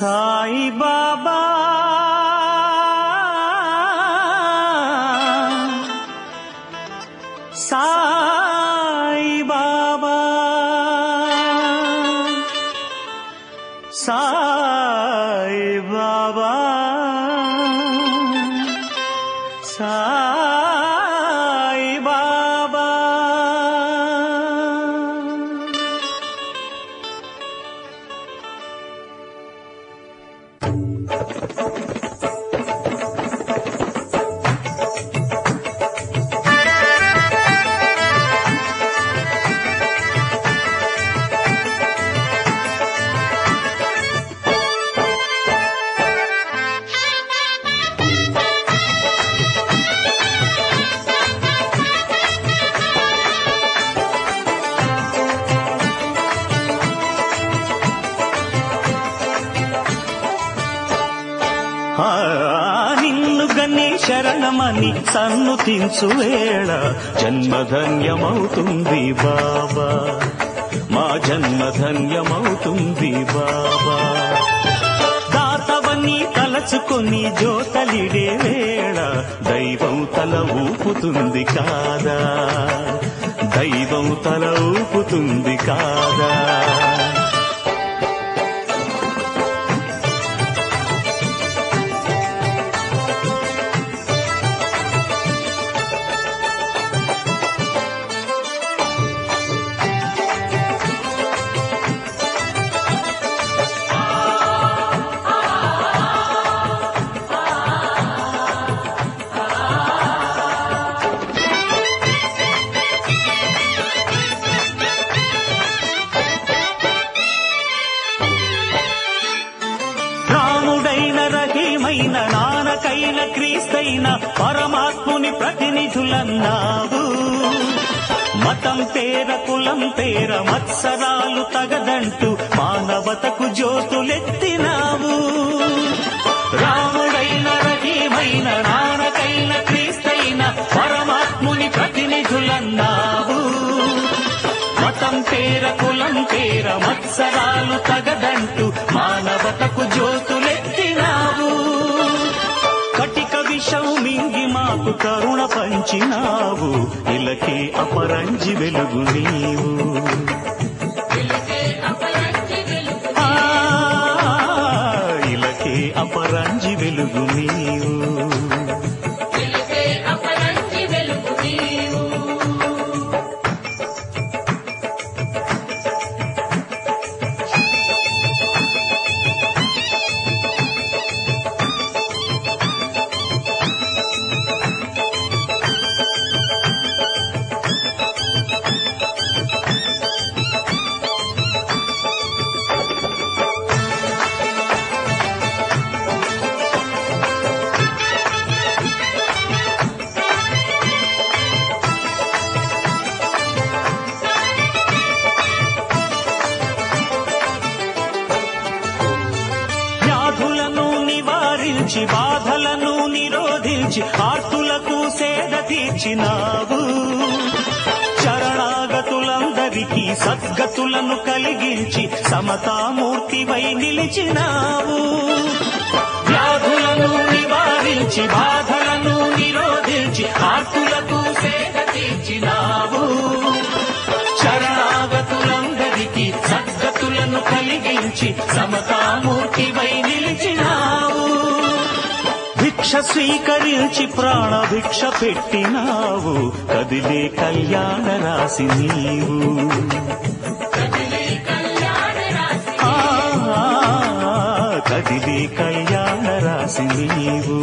సాయి బాబా సాయి బాబా సాయి బాబా సాయి బాబా. నిన్ను గని శరణమని సన్నుతించు వేళ జన్మధన్యమవుతుంది బాబా, మా జన్మధన్యమవుతుంది బాబా. దాతవని తలచుకొని జోతలిడే వేళ దైవం తల ఊపుతుంది కాదా, దైవం తల ఊపుతుంది కాదా. రహీమైన నానకైన క్రీస్తైన పరమాత్ముని ప్రతినిధులన్నావు. మతం పేర కులం పేర మత్సరాలు తగదంటూ మానవతకు జ్యోతులెత్తినావు. రాముడైన రహీమైన నానకైన క్రీస్తైన పరమాత్ముని ప్రతినిధులన్నావు. మతం పేర కులం పేర మత్సరాలు తగదంటూ మానవతకు జ్యోతులెత్తినావు. కటిక విషం మింగి మాకు కరుణ పంచినావు. ఇలకే అపరంజి వెలుగు నీవు, ఇలకే అపరంజి వెలుగు నీవు. బాధలను నిరోధించి ఆర్తులకు సేద తీర్చినావు. శరణాగతులందరికీ సద్గతులను కలిగించి సమతామూర్తివై నిలిచినావు. వ్యాధులను నివారించి బాధలను నిరోధించి ఆర్తులకు సేద తీర్చినావు. శరణాగతులందరికీ సద్గతులను కలిగించి సమతామూర్తివై నిలిచినావు. భిక్ష స్వీకరించి ప్రాణభిక్ష పెట్టినావు. కదిలే కళ్యాణ రాశి నీవు, కదిలే కళ్యాణ రాశి నీవు.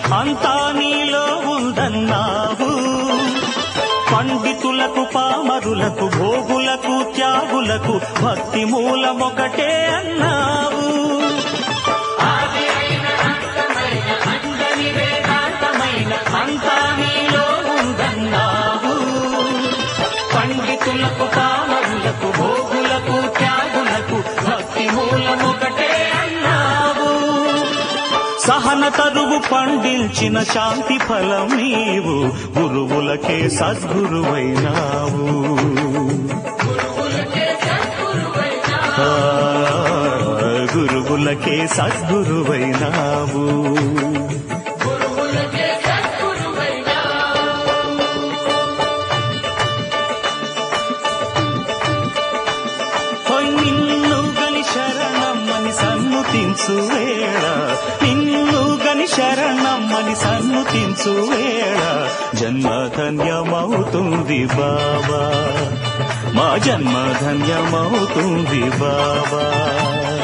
అంతా నీలో ఉందన్నావు. పండితులకు పామరులకు భోగులకు త్యాగులకు భక్తి మూలమొకటే అన్నావు. అంతా నీలో ఉందన్నావు. పండితులకు పామరులకు భోగులకు త్యాగులకు భక్తి మూలమొకటే అన్నావు. సహన తరువు పండించిన శాంతి ఫలం నీవు, గురువులకే సద్గురువైనావు. గురువులకే సద్గురువైనావు. నిన్ను గని శరణమ్మని సన్నుతించు వేళ, నిన్ను గని శరణమ్మని సన్నుతించు వేళ జన్మ ధన్యమవుతుంది బాబా, మా జన్మ ధన్యమవుతుంది బాబా.